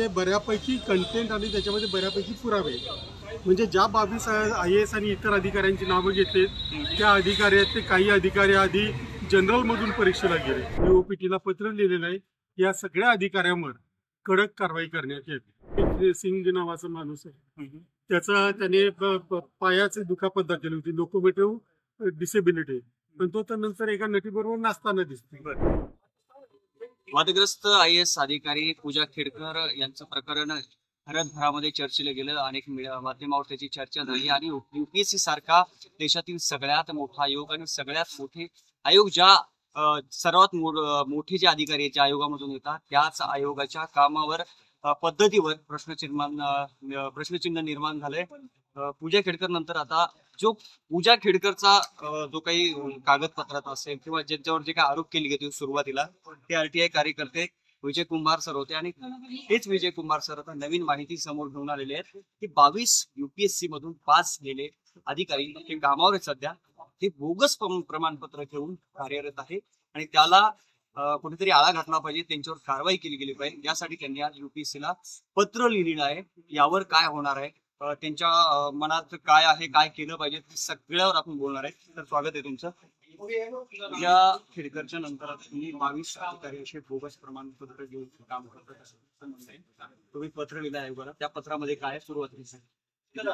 त्याच्यामध्ये बऱ्यापैकी कंटेंट आणि त्याच्यामध्ये बऱ्यापैकी पुरावे आहेत. म्हणजे ज्या 22 IAS आणि इतर अधिकाऱ्यांची नावं घेतलीत त्या अधिकारी आहेत ते काही अधिकारी आधी जनरलमधून परीक्षेला गेले. DOPTला पत्र लिहिलेलं आहे, या सगळ्या अधिकाऱ्यांवर कडक कारवाई करण्यात येते. सिंग नावाचा माणूस आहे, त्याने पायाचे दुखापत दाखवली होती, लोकोमोटिव्ह डिसेबिलिटी, पण तो तर नंतर एका नटीबरोबर नाचताना दिसतो. वादग्रस्त IAS अधिकारी पूजा खेडकर यांचं प्रकरण भारतभरामध्ये चर्चेला गेलं. अनेक माध्यमावर त्याची चर्चा झाली आणि UPSC सारखा देशातील सगळ्यात मोठा आयोग आणि सगळ्यात मोठे आयोग ज्या सर्वात मोठे जे अधिकारी आहेत ज्या आयोगामधून येतात त्याच आयोगाच्या कामावर पद्धतीवर प्रश्नचिन्ह निर्माण झालंय. पूजा खेडकर नंतर आता जो पूजा खेडकरचा जो काही कागदपत्रात असेल किंवा ज्याच्यावर जे काही आरोप केले गेले सुरुवातीला ते RTI कार्यकर्ते विजय कुंभार सर होते आणि हेच विजय कुंभार सर आता नवीन माहिती समोर घेऊन आलेले आहेत की 22 UPSC मधून पास झालेले अधिकारी ते कामावर आहेत सध्या, ते बोगस प्रमाणपत्र घेऊन कार्यरत आहे आणि त्याला कुठेतरी आळा घातला पाहिजे, त्यांच्यावर कारवाई केली गेली पाहिजे. यासाठी त्यांनी आज UPSCला पत्र लिहिलेलं आहे. यावर काय होणार आहे, त्यांच्या मनात काय आहे, काय केलं पाहिजे, सगळ्यावर आपण बोलणार आहे. तर स्वागत आहे तुमचं. या खेडकरच्या नंतर तुम्ही 22 अधिकारी असे बोगस प्रमाणपत्र घेऊन काम करतात, तुम्ही पत्र लिहिलं आयोगाला, त्या पत्रामध्ये काय सुरुवातीला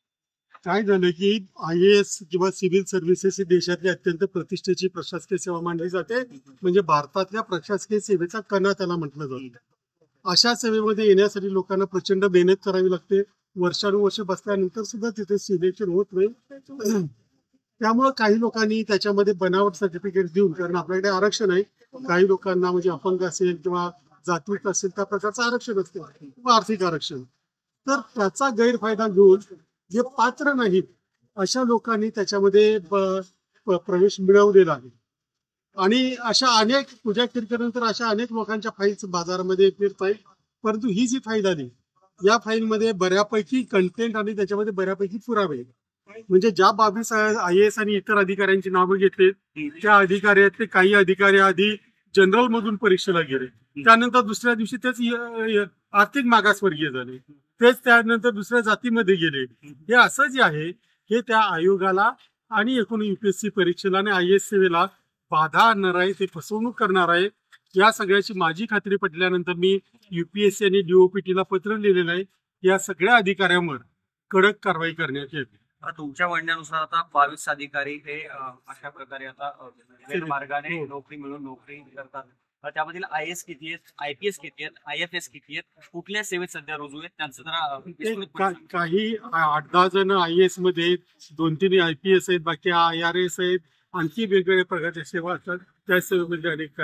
काय झालं की IAS किंवा सिव्हिल सर्व्हिसेस ही देशातली अत्यंत प्रतिष्ठेची प्रशासकीय सेवा मानली जाते. म्हणजे भारतातल्या प्रशासकीय सेवेचा कणा त्याला म्हटलं जातं. अशा सेवेमध्ये येण्यासाठी लोकांना प्रचंड मेहनत करावी लागते. वर्षानुवर्ष बसल्यानंतर सुद्धा तिथे सिलेक्शन होत नाही. त्यामुळे काही लोकांनी त्याच्यामध्ये बनावट सर्टिफिकेट देऊन, कारण आपल्याकडे आरक्षण आहे, काही लोकांना म्हणजे अपंग असेल किंवा जातीत असेल त्या प्रकारचं आरक्षण असते किंवा आर्थिक आरक्षण, तर त्याचा गैरफायदा घेऊन जे पात्र नाहीत अशा लोकांनी त्याच्यामध्ये प्रवेश मिळवलेला आहे. आणि अशा अनेक पूजा खेडकरनंतर अशा अनेक लोकांच्या फाईल्स बाजारामध्ये फिरत आहेत. परंतु ही जी फाईल आली या फाईलमध्ये बऱ्यापैकी कंटेंट आणि त्याच्यामध्ये बऱ्यापैकी पुरावे आहेत. म्हणजे ज्या 22 IAS आणि इतर अधिकाऱ्यांची नावं घेतलीत त्या अधिकारी आहेत ते काही अधिकारी आधी जनरल मधून परीक्षेला गेले, त्यानंतर दुसऱ्या दिवशी तेच आर्थिक मागासवर्गीय झाले, तेच त्यानंतर दुसऱ्या जातीमध्ये गेले. हे असं जे आहे हे त्या आयोगाला आणि एकूण UPSC परीक्षेला आणि IAS सेवेला बाधा आणणार आहे, ते फसवणूक करणार आहे. या सगळ्याची माझी खात्री पटल्यानंतर मी UPSC आणि DOPTला पत्र लिहिलेलं आहे. या सगळ्या अधिकाऱ्यांवर कडक कारवाई करण्यात येते. तुमच्या म्हणण्यानुसार आता 22 अधिकारी हे अशा प्रकारे आता मार्गाने नोकरी मिळून नोकरी करतात. त्यामधील IAS किती आहेत, IPS किती आहेत, IFS किती आहेत, कुठल्या सेवेत सध्या रुजू आहेत त्यांचं जरा काही 8-10 जण IAS मध्ये, 2-3 IPS आहेत, बाकी IRS आहेत, आणखी वेगवेगळ्या प्रकारच्या सेवा असतात. त्या सेवेमध्ये अनेक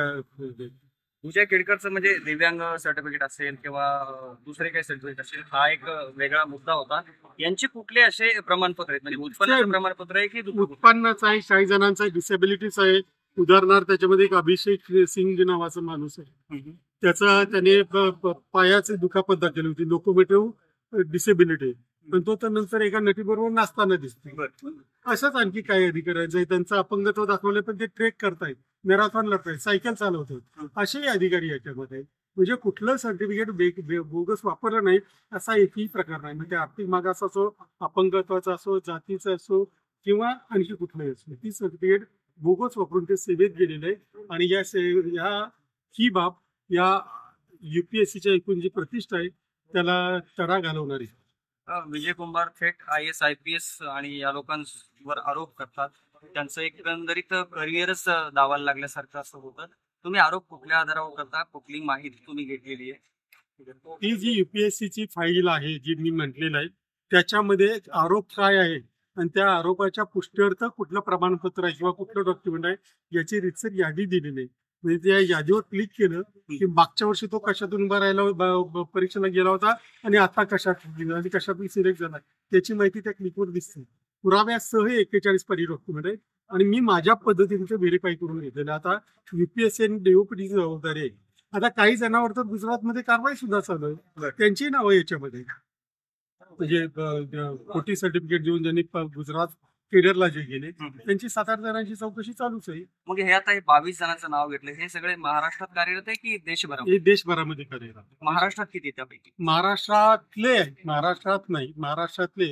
पूजा खेडकरचं म्हणजे दिव्यांग सर्टिफिकेट असेल किंवा दुसरे काही सर्टिफिकेट असेल हा एक वेगळा मुद्दा होता. यांचे कुठले असे प्रमाणपत्र आहेत, म्हणजे उत्पन्नाचं प्रमाणपत्र आहे की उत्पन्नाचं आहे, काही जणांचं डिसेबिलिटीच आहे. उदाहरणार्थ त्याच्यामध्ये एक अभिषेक सिंग नावाचा माणूस आहे, त्याने पायाचे दुखापत दाखवली होती, लोकोमोटिव्ह डिसेबिलिटी, पण तो तर नंतर एका नटीबरोबर नाचताना दिसतो. अशाच आणखी काही अधिकारी आहेत त्यांचं अपंगत्व दाखवले पण ते ट्रेक करतायत, मॅरेथॉन लढतायत, सायकल चालवतात, असेही अधिकारी याच्यामध्ये. म्हणजे कुठलं सर्टिफिकेट बोगस वापरलं नाही असा एकही प्रकार नाही. म्हणजे आर्थिक मागास असो, अपंगत्वाचा असो, जातीचा असो किंवा आणखी कुठलंही असो, ती सर्टिफिकेट बोगस वापरून ते सेवेत गेलेलं आहे. आणि ही बाब या UPSCच्या एकूण जी प्रतिष्ठा आहे त्याला तडा घालवणारी. विजय कुंभार थेट IAS IPS आणि या लोकांवर आरोप करतात, त्यांचं एकंदरीत करिअरच दावायला लागल्यासारखं असं होतं. तुम्ही आरोप कुठल्या आधारावर करता, कुठली माहिती तुम्ही घेतलेली आहे? ती जी UPSCची फाईल आहे जी मी म्हटलेलं आहे त्याच्यामध्ये आरोप काय आहे आणि त्या आरोपाच्या पुष्टीर्थ कुठलं प्रमाणपत्र आहे किंवा कुठलं डॉक्युमेंट आहे याची रितसर यादी दिलेली आहे. म्हणजे त्या यादीवर क्लिक केलं की मागच्या वर्षी तो कशातून उभा राहिला, परीक्षेला गेला होता आणि आता कशातून सिलेक्ट झाला त्याची माहिती त्या क्लिकवर दिसते. पुराव्यासह 41 पानी डॉक्युमेंट आहे आणि मी माझ्या पद्धतीने ते व्हेरीफाय करून घेतलेलं. आता UPSC आणि DOPTची जबाबदारी आहे. आता काही जणांवर तर गुजरातमध्ये कारवाई सुद्धा चालू आहे, त्यांची नावं याच्यामध्ये. म्हणजे खोटी सर्टिफिकेट देऊन ज्यांनी गुजरात केडरला जे गेले त्यांची 7-8 जणांची चौकशी चालूच आहे. मग हे आता हे 22 जणांचं नाव घेतलं, हे सगळे महाराष्ट्रात कार्यरत आहे की देशभरात? हे देशभरामध्ये करेल. महाराष्ट्रात किती त्यापैकी? महाराष्ट्रातले आहेत, महाराष्ट्रात नाही, महाराष्ट्रातले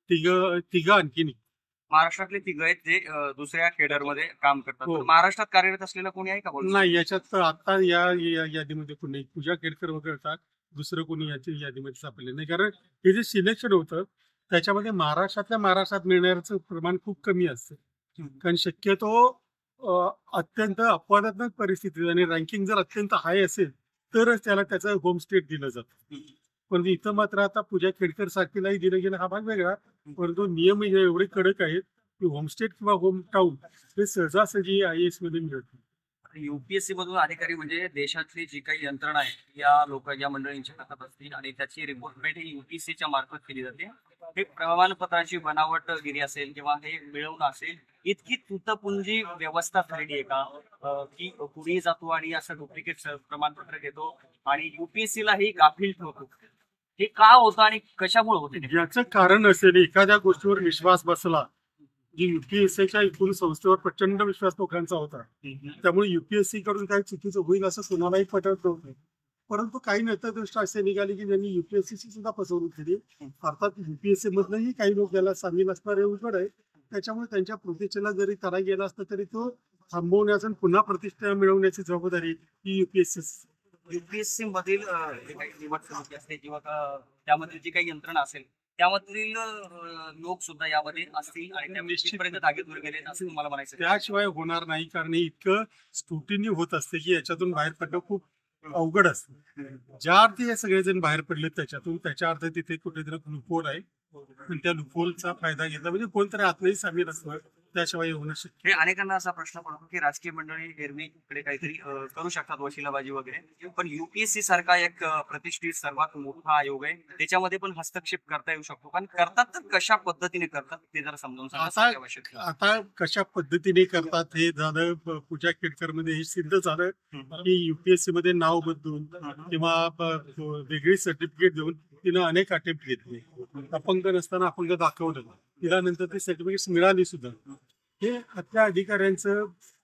तिघ आणखीन आहेत. महाराष्ट्रातले तिघ आहेत जे दुसऱ्या केडरमध्ये काम करतात. हो. तर महाराष्ट्रात कार्यरत असलेलं कोणी आहे का बोलतो? नाही, याच्यात आता या यादीमध्ये कोणी नाही. पूजा केडकर वगळता दुसरं कोणी याची यादीमध्ये सापडले नाही. कारण हे जे सिलेक्शन होतं त्याच्यामध्ये महाराष्ट्रात मिळणाऱ्याचं प्रमाण खूप कमी असतं. कारण शक्यतो अत्यंत अपवादात्मक परिस्थितीत आणि रँकिंग जर अत्यंत हाय असेल तरच त्याला त्याचं होम स्टेट दिलं जातं. पण इथं मात्र आता पूजा केडकर सारखीलाही दिलं गेलं हा भाग वेगळा. परंतु नियम हे एवढे कडक आहेत की होमस्टेट किंवा होम टाऊन हे सहजासहजी IAS मध्ये मिळत नाही. युपीएससी मधून अधिकारी म्हणजे देशातली जी काही यंत्रणा आहे या मंडळींच्या हातात असतील आणि त्याची रिक्रुटमेंट ही युपीएससीच्या मार्फत केली जाते. हे प्रमाणपत्राची बनावटगिरी असेल किंवा हे मिळवणं असेल, इतकी तुटपुंजी व्यवस्था झालेली आहे का की कुणीही जातो आणि असं डुप्लिकेट प्रमाणपत्र घेतो आणि युपीएससीला ही गाफील ठेवतो? हे का होतं आणि कशामुळे होते? याचं कारण असेल एखाद्या गोष्टीवर विश्वास बसला, जी युपीएससीच्या एकूण संस्थेवर प्रचंड विश्वास लोकांचा होता, त्यामुळे युपीएससी कडून काही चुकीचं होईल असं कोणालाही पटत नव्हतं. परंतु काही नेतृदृष्ट असे निघाले की ज्यांनी युपीएससीची सुद्धा फसवणूक केली. अर्थात युपीएससी मधनंही काही लोक याला सामील असणारे उघड आहे. त्याच्यामुळे त्यांच्या प्रतिष्ठेला जरी तडा गेला असता तरी तो थांबवण्याचा आणि पुन्हा प्रतिष्ठा मिळवण्याची जबाबदारी ही युपीएससी मधील जे काही निवड समिती असते किंवा त्यामधील जी काही यंत्रणा असेल त्यामधील लोक सुद्धा यामध्ये असतील आणि त्या निश्चितपर्यंत धागेदूर गेले असं तुम्हाला म्हणायचं? त्याशिवाय होणार नाही. कारण हे इतकं स्क्रुटिनी होत असते की याच्यातून बाहेर पडणं खूप अवघड असतं. ज्या अर्थी हे सगळेजण बाहेर पडले त्याच्यातून त्याच्या अर्थ तिथे कुठेतरी लुपोल आहे. पण त्या लुपोलचा फायदा घेतला म्हणजे कोणतरी आतलाही सामील असतं, त्याशिवाय होणं शक्य. हे अनेकांना असा प्रश्न पडतो की राजकीय मंडळी एरवीकडे काहीतरी करू शकतात वशिलाबाजी वगैरे, पण युपीएससी सारखा एक प्रतिष्ठित सर्वात मोठा आयोग आहे त्याच्यामध्ये पण हस्तक्षेप करता येऊ शकतो. कारण करतात तर कशा पद्धतीने करतात ते जरा समजावून सांगा. आता कशा पद्धतीने करतात हे झालं पूजा केडकर मध्ये हे सिद्ध झालं की युपीएससी मध्ये नाव बदलून किंवा वेगळी सर्टिफिकेट देऊन तिनं अनेक अटेम्प्ट घेतले. अपंग नसताना अपंग दाखवलं, तिला नंतर ती सर्टिफिकेट मिळाली सुद्धा. हे आपल्या अधिकाऱ्यांचं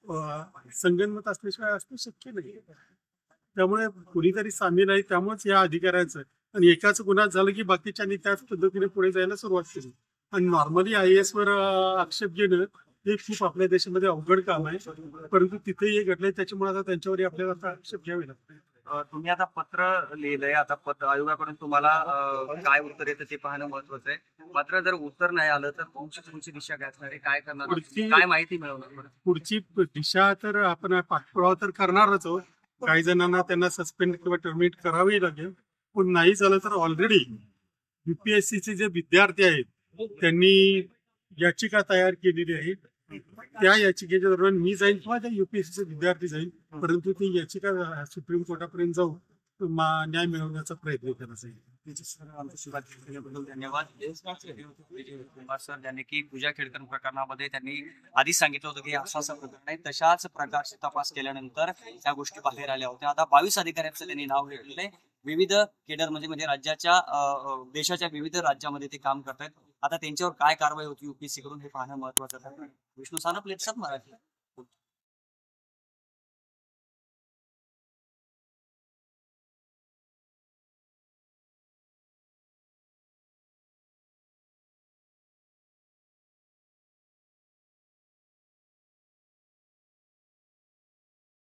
संगनमत असल्याशिवाय असणं शक्य नाही. त्यामुळे कुणीतरी सामील आहे, त्यामुळेच या अधिकाऱ्यांचं आणि एकाच गुन्हा झालं की बाकीच्यांनी त्याच पद्धतीने पुढे जायला सुरुवात केली. आणि नॉर्मली IAS वर आक्षेप घेणं हे खूप आपल्या देशामध्ये अवघड काम आहे. परंतु तिथेही हे घडलंय, त्याच्यामुळे आता त्यांच्यावरही आपल्याला आता आक्षेप घ्यावे लागतात. तुम्ही आता पत्र लिहिलंय, आता पत्र आयोगाकडून तुम्हाला काय उत्तर येतं ते पाहणं महत्वाचं आहे. मात्र जर उत्तर नाही आलं तर तुमची दिशा काय असणार आहे, काय करणार, काय माहिती मिळवणार? पुढची दिशा तर आपण पाठपुरावा तर करणारच आहोत. काही जणांना त्यांना सस्पेंड किंवा टर्मिनेट करावी लागेल. पण नाही झालं तर ऑलरेडी युपीएससीचे जे विद्यार्थी आहेत त्यांनी याचिका तयार केलेली आहे. त्या याचिकेच्या दरम्यान मी जाईन किंवा त्या युपीएससीचे विद्यार्थी जाईल, परंतु ती याचिका सुप्रीम कोर्टापर्यंत जाऊन न्याय मिळवण्याचा प्रयत्न केला जाईल. धन्यवाद कुमार सर, ज्यांनी की पूजा केडकर प्रकरणामध्ये त्यांनी आधीच सांगितलं होतं की असं प्रकरण आहे, तशाच प्रकारचे तपास केल्यानंतर त्या गोष्टी बाहेर आल्या होत्या. आता 22 अधिकाऱ्यांचं त्यांनी नाव घेतलेलं आहे. विविध केडर म्हणजे राज्याच्या देशाच्या विविध राज्यामध्ये ते काम करतायत. आता त्यांच्यावर काय कारवाई होती युपीएससी कडून हे पाहणं महत्वाचं आहे. विष्णू सानप, लेट्सअप मराठी.